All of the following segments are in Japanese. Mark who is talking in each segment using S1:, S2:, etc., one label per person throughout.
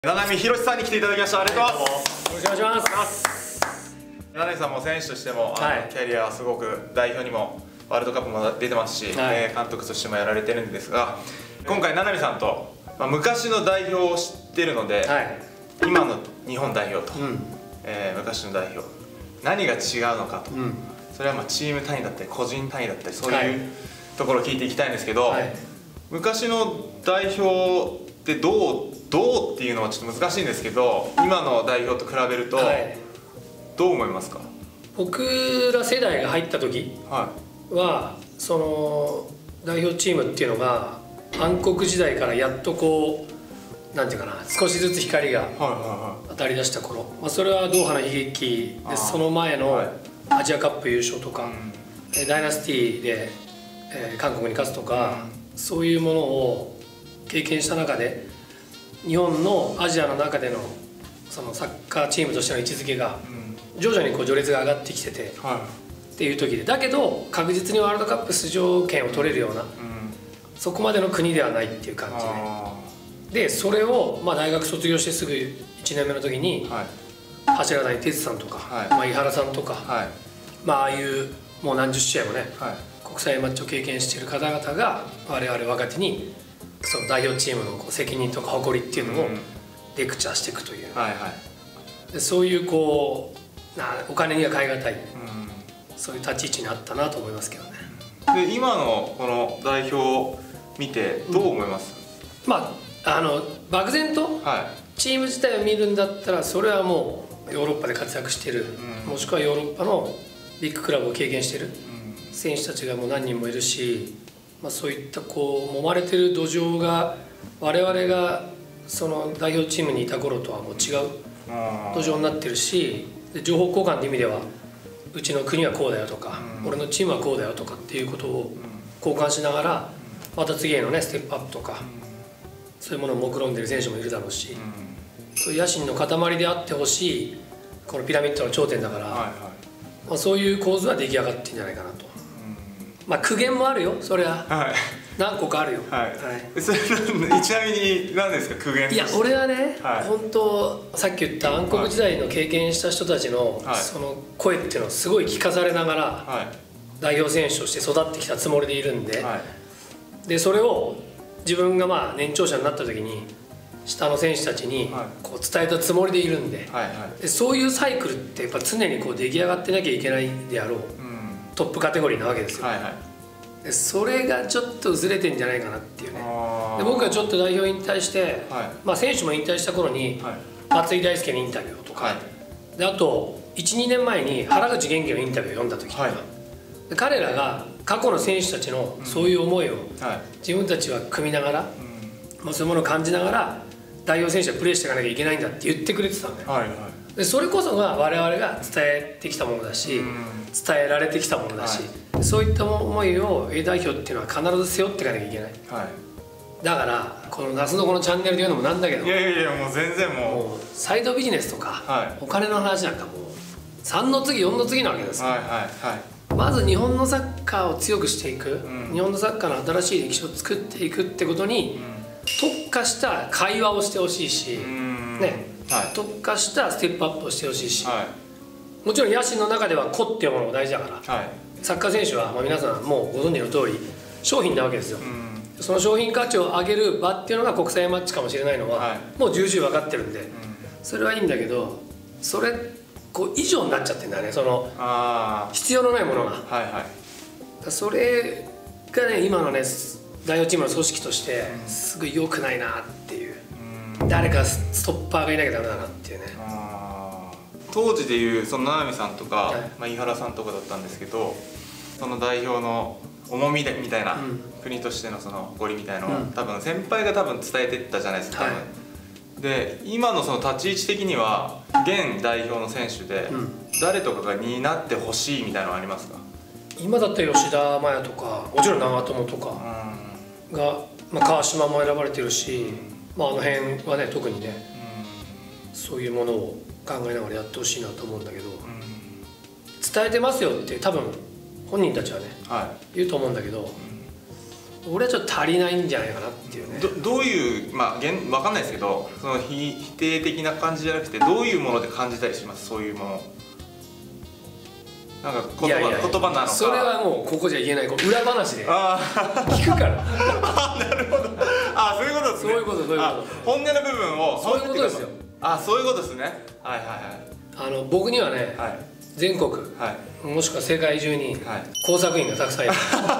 S1: 七海宏さんに来ていただきました。ありがとうございます。
S2: よろしくお願いします。
S1: 七海さんも選手としても、キャリアはすごく代表にもワールドカップも出てますし、監督としてもやられてるんですが、今回七海さんと、昔の代表を知ってるので、今の日本代表と、昔の代表何が違うのかと、それはチーム単位だったり個人単位だったりそういうところを聞いていきたいんですけど、昔の代表ってどうっていうのはちょっと難しいんですけど、今の代表と比べるとどう思いますか？
S2: 僕ら世代が入った時は、その代表チームっていうのが暗黒時代からやっとこうなんていうかな、少しずつ光が当たり出した頃、それはドーハの悲劇で、その前のアジアカップ優勝とか、ダイナスティで韓国に勝つとか、そういうものを経験した中で、日本のアジアの中でのそのサッカーチームとしての位置づけが徐々にこう序列が上がってきててっていう時で、だけど確実にワールドカップ出場権を取れるような、そこまでの国ではないっていう感じで、それを大学卒業してすぐ1年目の時に柱谷哲さんとか井原さんとか、ああいうもう何十試合もね国際マッチを経験している方々が我々若手にその代表チームの責任とか誇りっていうのをレクチャーしていくという、でそういうこうお金には代え難い、そういう立ち位置にあったなと思いますけどね。
S1: で今のこの代表を見てどう思います？
S2: 漠然とチーム自体を見るんだったら、それはもうヨーロッパで活躍してる、もしくはヨーロッパのビッグクラブを経験してる選手たちがもう何人もいるし、そういったこう揉まれてる土壌が我々がその代表チームにいた頃とはもう違う土壌になってるし、で情報交換っていう意味ではうちの国はこうだよとか、俺のチームはこうだよとかっていうことを交換しながら、また次へのねステップアップとか、そういうものを目論んでる選手もいるだろうし、そういう野心の塊であってほしいこのピラミッドの頂点だから、そういう構図は出来上がってんじゃないかなと。苦言もあるよ、そりゃ、何個かあるよ。
S1: それちなみに何ですか、苦言？
S2: いや俺はね、本当さっき言った暗黒時代の経験した人たちのその声っていうのをすごい聞かされながら代表選手として育ってきたつもりでいるんで、でそれを自分が年長者になった時に下の選手たちにこう伝えたつもりでいるんで、そういうサイクルってやっぱ常にこう出来上がってなきゃいけないであろうトップカテゴリーなわけですよ。でそれがちょっとずれてんじゃないかなっていうね。で僕がちょっと代表引退して、選手も引退した頃に松井大輔のインタビューとか、であと 1,2 年前に原口元気のインタビューを読んだ時とか、で彼らが過去の選手たちのそういう思いを自分たちは組みながら、そういうものを感じながら代表選手はプレーしていかなきゃいけないんだって言ってくれてたんだよ。でそれこそが我々が伝えてきたものだし、伝えられてきたものだし、そういった思いを A 代表っていうのは必ず背負っていかなきゃいけない。だからこの夏のこのチャンネルで言うのもなんだけど、
S1: いやもう全然もう
S2: サイドビジネスとかお金の話なんかもう3の次4の次なわけですよ。まず日本のサッカーを強くしていく、日本のサッカーの新しい歴史を作っていくってことに特化した会話をしてほしいしね、特化したステップアップをしてほしいし、もちろん野心の中では個っていうものも大事だから、サッカー選手は皆さんもうご存知の通り商品なわけですよ。その商品価値を上げる場っていうのが国際マッチかもしれないのはもう重々分かってるんで、それはいいんだけど、それ以上になっちゃってるんだよね、その必要のないものが。それがね今のね代表チームの組織としてすごい良くないなっていう、誰かストッパーがいなきゃダメだなっていうね。
S1: 当時でいうその七海さんとか井原さんとかだったんですけど、その代表の重みみたいな、国としてのその誇りみたいなのを多分先輩が伝えていったじゃないですか。で今のその立ち位置的には現代表の選手で誰とかが担ってほしいみたいなのはありますか？
S2: 今だったら吉田麻也とか、もちろん長友とかが、川島も選ばれてるし、あの辺はね特にね、そういうものを考えながらやってほしいなと思うんだけど、伝えてますよって多分本人たちはね、言うと思うんだけど、 俺はちょっと足りないんじゃないかなっていうね。
S1: どういう、まあ分かんないですけど、その否定的な感じじゃなくてどういうもので感じたりします？そういうものなんか言葉なのか。
S2: それはもうここじゃ言えない、こう裏話で聞くから。
S1: なるほど。そういうことですね。
S2: そういうこと
S1: 本音の部分を
S2: そういうことですよ。
S1: そういうことですね。はいはいはい。
S2: 僕にはね、全国、もしくは世界中に工作員がたくさんいる。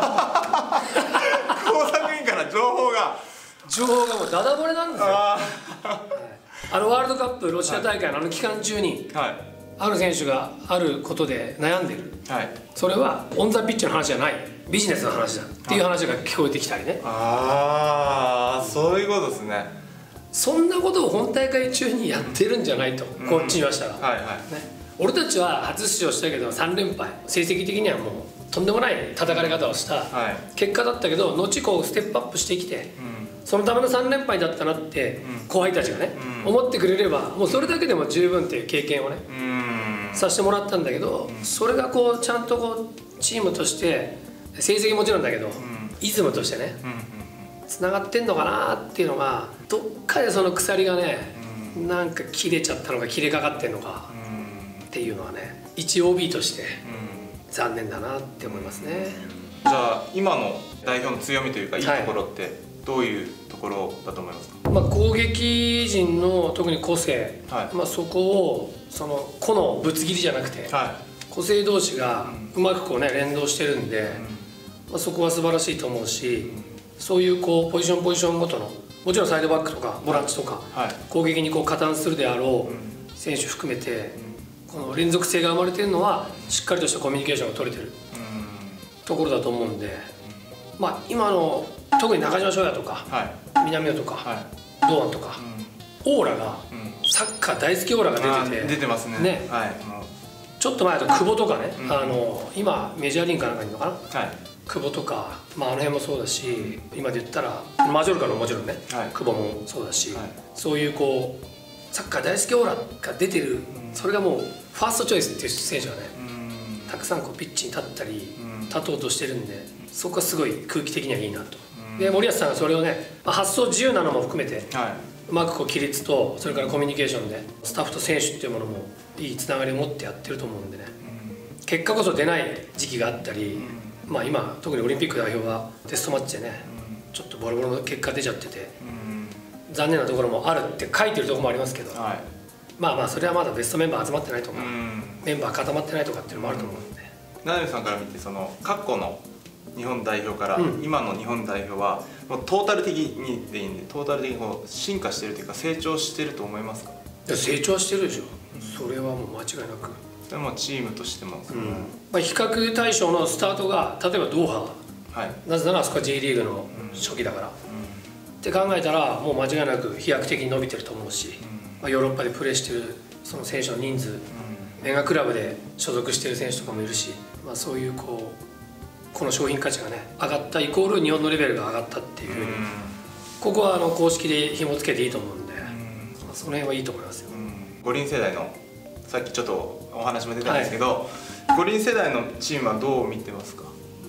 S1: 工作員から情報が
S2: もうダダ漏れなんですよ。ワールドカップロシア大会の期間中に、ある選手があることで悩んでる、それはオン・ザ・ピッチの話じゃない、ビジネスの話だっていう話が聞こえてきたりね。
S1: そういうことですね。
S2: そんなことを本大会中にやってるんじゃないと、こっちに言わしたら、俺たちは初出場したけど3連敗、成績的にはもうとんでもない叩かれ方をした結果だったけど、後こうステップアップしてきて、そのための3連敗だったなって後輩たちがね、思ってくれればもうそれだけでも十分っていう経験をねさせてもらったんだけど、それがこうちゃんとこうチームとして成績もちろんだけど、イズムとしてねつながってんのかなっていうのが、どっかでその鎖がねなんか切れちゃったのか切れかかってんのかっていうのはね、一 OB として残念だなって思いますね。
S1: じゃあ今の代表の強みというかいいところってどういうところだと思いますか？
S2: 攻撃陣の特に個性、そこをその個のぶつ切りじゃなくて、個性同士がうまくこうね連動してるんで、そこは素晴らしいと思うし、そういうこうポジションごとの、もちろんサイドバックとかボランチとか、攻撃にこう加担するであろう選手含めて、この連続性が生まれてるのはしっかりとしたコミュニケーションが取れてるところだと思うんで、今の特に中島翔也とか、南野とか、堂安とか、オーラが、サッカー大好きオーラが出てて、
S1: 出てますね。
S2: ちょっと前だと久保とかね、今メジャーリーグかなんかにいるのかな、久保とか、あの辺もそうだし、今で言ったらマジョルカのもちろんね、久保もそうだし、そういうこうサッカー大好きオーラが出てる、それがもうファーストチョイスっていう選手がね、たくさんこうピッチに立ったり立とうとしてるんで、そこはすごい空気的にはいいなと。で森保さんがそれをね、発想自由なのも含めて、うまくこう規律とそれからコミュニケーションでスタッフと選手っていうものもいいつながりを持ってやってると思うんでね、結果こそ出ない時期があったり、今特にオリンピック代表はテストマッチでねちょっとボロボロの結果出ちゃってて、残念なところもあるって書いてるところもありますけど、それはまだベストメンバー集まってないとか、メンバー固まってないとかっていうのもあると思うんで、
S1: 七海さんから見てその過去の日本代表から今の日本代表はもうトータル的にでいいんで、トータル的にこう進化してるというか成長してると思いますか？
S2: いや成長はしてるでしょ、それはもう間違いなく。
S1: でもチームとしても、
S2: 比較対象のスタートが例えばドーハ、なぜならあそこは J リーグの初期だから、って考えたらもう間違いなく飛躍的に伸びてると思うし、ヨーロッパでプレーしてるその選手の人数、メガクラブで所属してる選手とかもいるし、そういうこの商品価値がね上がったイコール日本のレベルが上がったっていうふうに、ここは公式で紐付けていいと思うんで、その辺はいいと思いますよ。
S1: 五輪世代のさっきちょっとお話も出たんですけど、五輪世代のチームはどう見てますか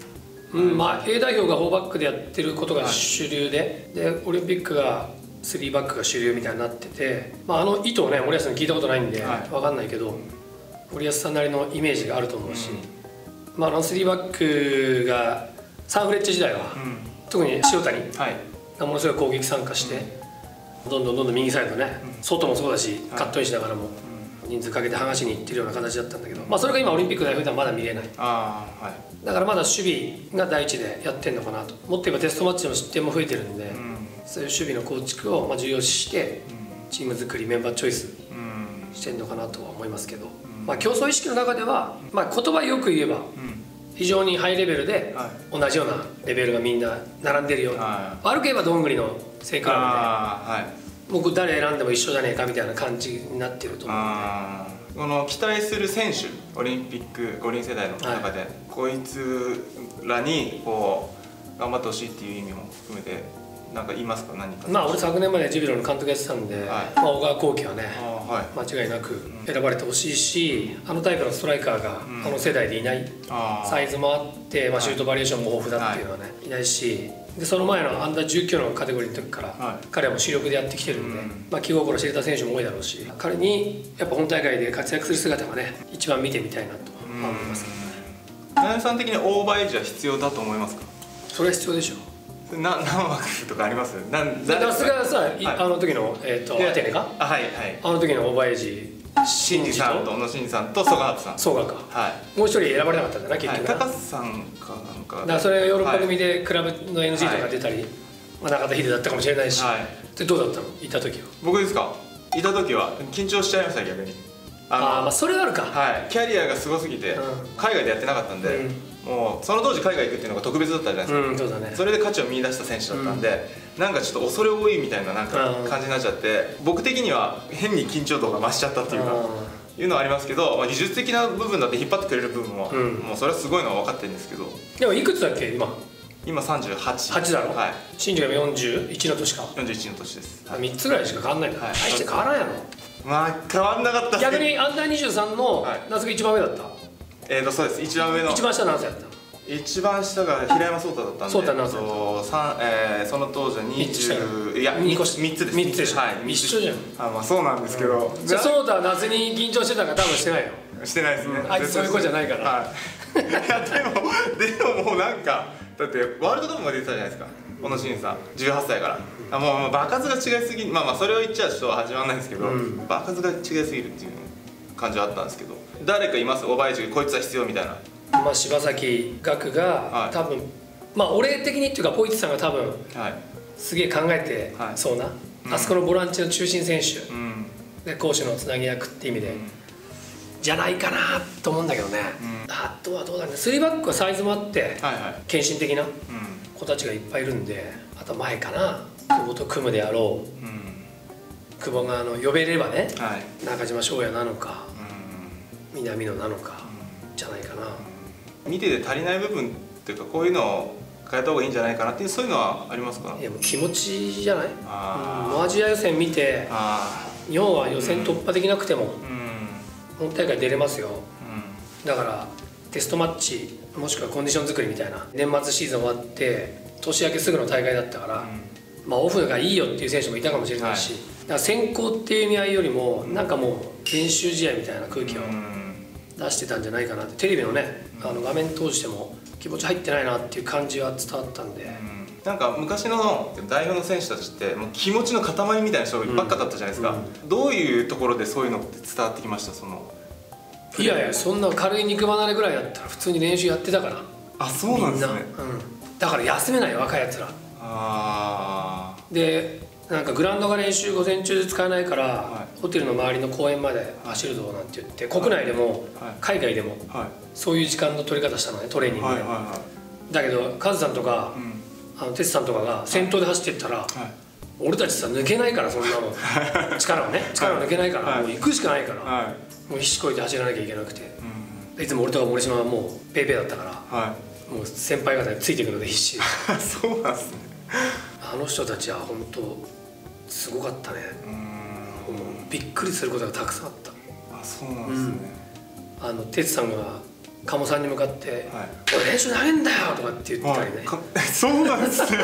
S2: ？A 代表が4バックでやってることが主流で、オリンピックが3バックが主流みたいになってて、あの意図をね森保さんに聞いたことないんで分かんないけど、森保さんなりのイメージがあると思うし、あの3バックがサンフレッチェ時代は、特に塩谷がものすごい攻撃参加して、どんどん右サイドね、外もそうだしカットインしながらも人数かけて剥がしにいってるような形だったんだけど、それが今オリンピック代表ではまだ見れない。だからまだ守備が第一でやってんのかなと。もっと言えばテストマッチの失点も増えてるんで、そういう守備の構築を重要視してチーム作り、メンバーチョイスしてんのかなとは思いますけど、競争意識の中では、言葉よく言えば非常にハイレベルで同じようなレベルがみんな並んでるような、悪く言えばどんぐりの正クラブで僕誰選んでも一緒じゃねえかみたいな感じになってると思うんで、
S1: この期待する選手、オリンピック五輪世代の中で、こいつらにこう頑張ってほしいっていう意味も含めて何か言いますか？何か。
S2: 俺昨年までジュビロの監督やってたんで、小川航基はね間違いなく選ばれてほしいし、あのタイプのストライカーがあの世代でいない、サイズもあって、シュートバリエーションも豊富だっていうのはね、いないし、でその前のアンダー19のカテゴリーの時から彼はもう主力でやってきてるんで、気心知れた選手も多いだろうし、彼にやっぱ本大会で活躍する姿がね一番見てみたいなと思いますけどね。
S1: 七海さん的にオーバーエイジは必要だと思いますか？
S2: それは必要でしょ。
S1: 何枠とかあります？
S2: 那須がさ、あの時のアテネか、あの時のオーバーエイジ、
S1: 新次さんと小野伸二さんと曽我初さん、
S2: 曽我か、もう一人選ばれなかったんだな結局。
S1: 高須さんかなんか。
S2: だからそれがヨーロッパ組でクラブの NG とか出たり、中田秀だったかもしれないし。でどうだったの？いた時は。
S1: 僕ですか？いた時は緊張しちゃいました逆に。
S2: それはあるか。
S1: キャリアがすごすぎて海外でやってなかったんで、もうその当時海外行くっていうのが特別だったじゃないですか。
S2: そうだね。
S1: それで価値を見出した選手だったんで、なんかちょっと恐れ多いみたいななんか感じになっちゃって、僕的には変に緊張度が増しちゃったっていうかいうのはありますけど、技術的な部分だって引っ張ってくれる部分ももうそれはすごいのは分かってるんですけど。
S2: でもいくつだっけ今？
S1: 今38。
S2: 8だろ。新次が41の年か。
S1: 41の年です。
S2: 3つぐらいしか変わんないんだ。大して変わらんやろ。
S1: 変わんなかった。
S2: 逆にアンダー23の夏が一番上だった。
S1: そうです。一番上の。
S2: 一番下何歳だったの？
S1: 一番下が平山壮太だったんで。
S2: 壮太何歳？
S1: その当時は20、いや3つです。
S2: 3つでしょ。一緒じゃん。
S1: そうなんですけど。
S2: 壮太は夏に緊張してたから多分してないよ。
S1: してないですね。
S2: あいつそういう子じゃないから。
S1: いやでももうなんかだってワールドカップまで出てたじゃないですか。小野伸二さん18歳から。もう場数が違いすぎ、それを言っちゃうと始まらないんですけど、場数が違いすぎるっていう感じはあったんですけど、誰かいます？オーバーエイジこいつは必要みたいな。
S2: 柴崎岳が多分俺的にっていうかポイチさんが多分すげえ考えてそうな、あそこのボランチの中心選手で攻守のつなぎ役って意味でじゃないかなと思うんだけどね。あとはどうだろうね。3バックはサイズもあって献身的な子たちがいっぱいいるんで、あと前かな、久保と組むであろう、久保が呼べればね、中島翔也なのか南野なのかじゃないかな。
S1: 見てて足りない部分っていうか、こういうのを変えた方がいいんじゃないかなっていう、そういうのはありますか？
S2: いやもう気持ちじゃない。アジア予選見て日本は予選突破できなくても本大会出れますよ。だからテストマッチもしくはコンディション作りみたいな、年末シーズン終わって年明けすぐの大会だったから、オフがいいよっていう選手もいたかもしれないし、だから先行っていう意味合いよりもなんかもう練習試合みたいな空気を出してたんじゃないかなって。テレビのね画面通しても気持ち入ってないなっていう感じは伝わったんで、
S1: なんか昔の代表の選手たちってもう気持ちの塊みたいな人ばっかだったじゃないですか。どういうところでそういうのって伝わってきました？
S2: いやいや、そんな軽い肉離れぐらいだったら普通に練習やってたから。
S1: あ、そうなんですね。
S2: だから休めないよ若いやつら。でなんかグラウンドが練習午前中で使えないから、ホテルの周りの公園まで走るぞなんて言って、国内でも海外でもそういう時間の取り方したのね、トレーニングで。だけどカズさんとかテツさんとかが先頭で走っていったら、俺たちさ抜けないから、そんなの力を抜けないから、もう行くしかないから、もう必死こいて走らなきゃいけなくて、いつも俺とか森島はもうペーペーだったから、もう先輩方についていくので必死。
S1: そうなんですね。
S2: あの人たちは本当すごかったね。もうびっくりすることがたくさんあった。
S1: あ、そうなんですね。
S2: 哲さんが鴨さんに向かって「俺練習投げんだよ!」とかって言ったりね。
S1: そうなんですね。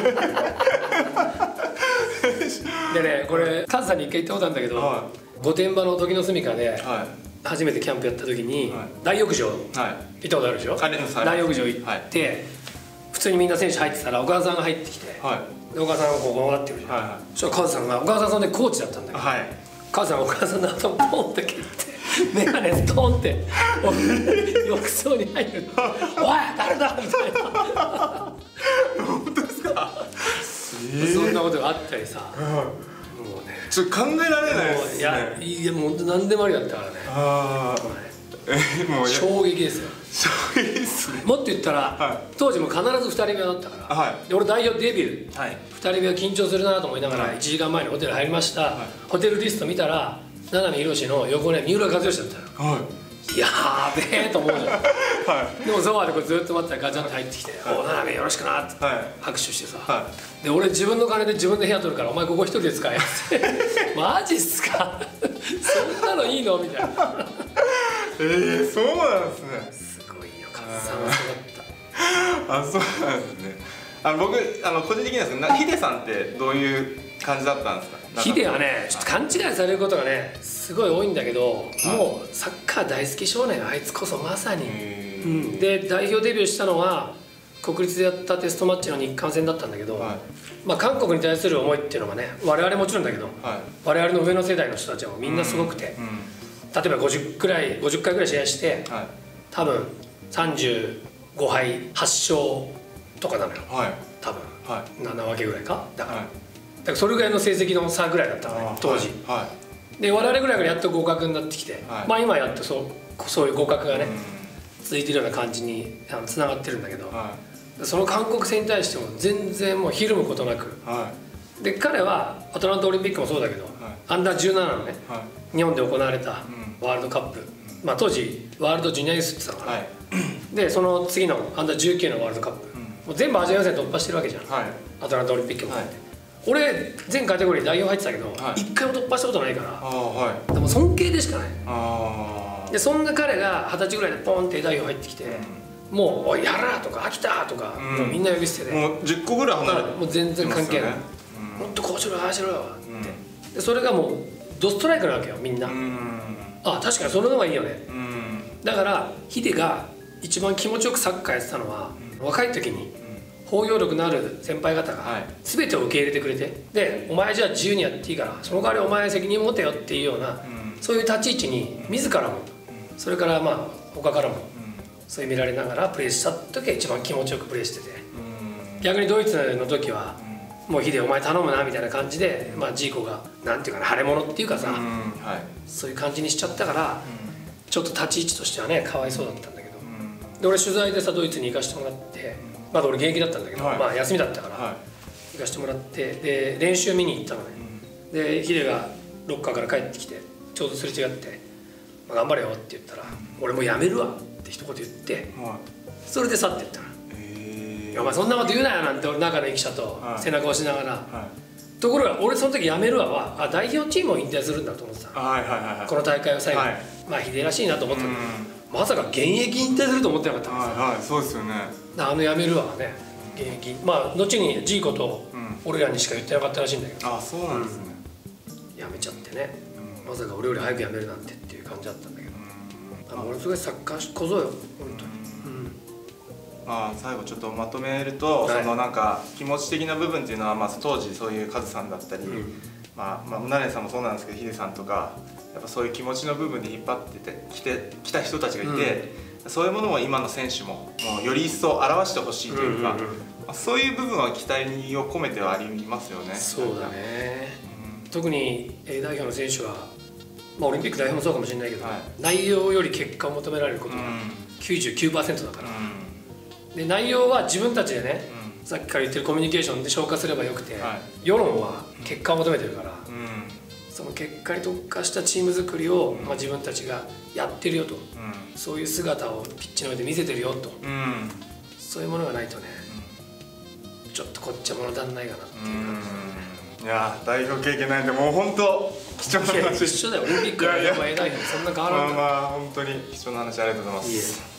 S2: でね、これカズさんに一回言ったことあるんだけど、御殿場の時の住処で初めてキャンプやった時に大浴場行ったことあるでしょ。大浴場行って普通にみんな選手入ってたら岡田さんが入ってきて、で岡田さんがこう頑張ってるじゃん。そしたらカズさんが、岡田さんその時コーチだったんだけど、カズさんが岡田さんの頭ポンって蹴って眼鏡ストーンって浴槽に入るの。おい誰だみたいな。
S1: 本当ですか？
S2: そんなことがあったりさ、もうね
S1: ちょっと考えられないですね。
S2: いやもう本当何でもありだったからね。もう衝撃ですよ。
S1: 衝撃ですね。
S2: もっと言ったら当時も必ず2人目だったから、で俺代表デビュー2人目は緊張するなと思いながら1時間前にホテル入りました。ホテルリスト見たら七海宏の横ね三浦知良だったよ。 やーべえと思うじゃん、はい、でもソファーでこうずっと待ってたらガチャンって入ってきて「おななめよろしくな」って拍手してさ、はい、で俺自分の金で自分で部屋取るから「お前ここ一人で使え」って「マジっすかそんなのいいの?」みたいな
S1: そうなんですね。
S2: すごいよ、カズさんはそうだった
S1: あ、そうなんですね。僕個人的にはですけど、ヒデさんってどういう感じだったんですか？
S2: ヒデはね、ちょっと勘違いされることがねすごい多いんだけど、もうサッカー大好き少年、あいつこそまさに、で代表デビューしたのは国立でやったテストマッチの日韓戦だったんだけど、まあ韓国に対する思いっていうのがね、我々もちろんだけど、我々の上の世代の人たちはみんなすごくて、例えば50回ぐらい試合して、多分35敗8勝とかなのよ、多分7分けぐらいかだから、それぐらいの成績の差ぐらいだったのね当時、で我々ぐらいからやっと合格になってきて、まあ今やっとそういう合格がね続いてるような感じにつながってるんだけど、その韓国戦に対しても全然もうひるむことなく、で彼はアトランタオリンピックもそうだけど、アンダー17のね、日本で行われたワールドカップ、まあ当時ワールドジュニアユースって言ってたから、でその次のアンダー19のワールドカップ、もう全部アジア予選突破してるわけじゃん、アトランタオリンピックも、俺全カテゴリー代表入ってたけど一回も突破したことないから、でも尊敬でしかない。でそんな彼が20歳ぐらいでポンって代表入ってきて、もう「おいやら!」とか「飽きた!」とか、もうみんな呼び捨てで、
S1: もう10個ぐらい離れて、
S2: もう全然関係ない、もっとこうしろああしろよって、でそれがもうドストライクなわけよみんな。あ、確かにそれの方がいいよね。だからヒデが一番気持ちよくサッカーやってたのは、若い時に包容力のある先輩方が全てを受け入れてくれて、でお前じゃあ自由にやっていいからその代わりお前責任持てよっていうような、そういう立ち位置に自らもそれからまあ他からもそういう見られながらプレーした時は一番気持ちよくプレーしてて、逆にドイツの時はもうヒデお前頼むなみたいな感じで、まあジーコがなんていうかな腫れ物っていうかさ、そういう感じにしちゃったから、ちょっと立ち位置としてはねかわいそうだったんだけど、で俺取材でさドイツに行かせてもらって、まだ俺現役だったんだけど、まあ休みだったから行かせてもらって、で練習見に行ったのね、でヒデがロッカーから帰ってきてちょうどすれ違って「頑張れよ」って言ったら「俺もうやめるわ」って一言言って、それで去っていったの。いやお前そんなこと言うなよなんて俺中の記者と背中を押しながら、ところが俺その時やめるわは代表チームを引退するんだと思ってた、この大会を最後に、まあヒデらしいなと思ったんだけど、まさか現役引退すると思ってなかったんですよ。
S1: そうですよね。
S2: やめるわはね、現役、まあ後にジーコと俺らにしか言ってなかったらしいんだけど、
S1: そうなんですね。
S2: やめちゃってね、まさか俺より早くやめるなんてっていう感じだったんだけど、ものすごいサッカー小僧よ本当に。
S1: まあ最後ちょっとまとめると、そのなんか気持ち的な部分っていうのは、まあ当時そういうカズさんだったり、まあムナレさんもそうなんですけど、ヒデさんとかやっぱそういう気持ちの部分で引っ張ってきた人たちがいて、そういうものを今の選手ももうより一層表してほしいというか、そういう部分は期待を込めてはありますよね。
S2: そうだね。特に A 代表の選手は、まあオリンピック代表もそうかもしれないけど、内容より結果を求められることが 99% だから。で内容は自分たちでね、さっきから言ってるコミュニケーションで消化すればよくて、世論は結果を求めてるから、その結果に特化したチーム作りを、まあ、自分たちがやってるよと、そういう姿をピッチの上で見せてるよと、そういうものがないとね、ちょっとこっちは物足んないかなっていう感じ。
S1: いや代表経験ないんでもう本当貴重な話。
S2: 一緒だよ、オリンピックの A 代表そんな変わらない。
S1: まあ本当に貴重な話ありがとうございます。